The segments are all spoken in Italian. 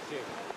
Sì.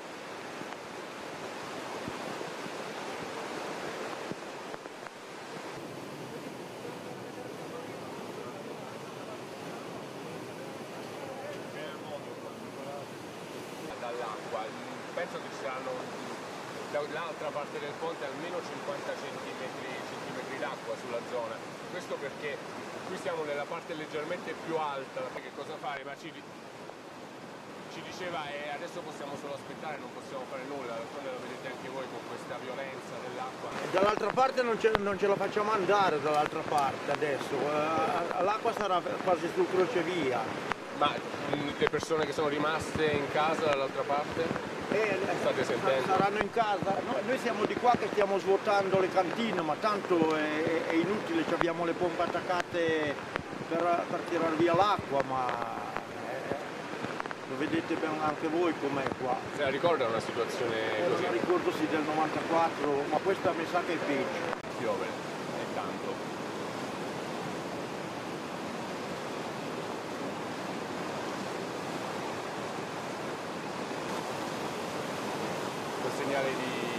Dall'acqua, penso che ci saranno dall'altra parte del ponte almeno 50 centimetri d'acqua sulla zona. Questo perché qui siamo nella parte leggermente più alta. Che cosa fare? Ma ci diceva adesso possiamo solo aspettare, non possiamo fare nulla, d'altronde lo vedete anche voi con questa violenza dell'acqua. Dall'altra parte non ce la facciamo andare, dall'altra parte adesso, l'acqua sarà quasi sul crocevia. Ma le persone che sono rimaste in casa dall'altra parte? State sentendo? Saranno in casa, noi siamo di qua che stiamo svuotando le cantine, ma tanto è inutile, abbiamo le pompe attaccate per tirare via l'acqua, ma lo vedete bene anche voi com'è qua. Se la ricorda una situazione così? Non ricordo sì del 94, ma questa mi sa che è peggio. Piove, e tanto. Segnale di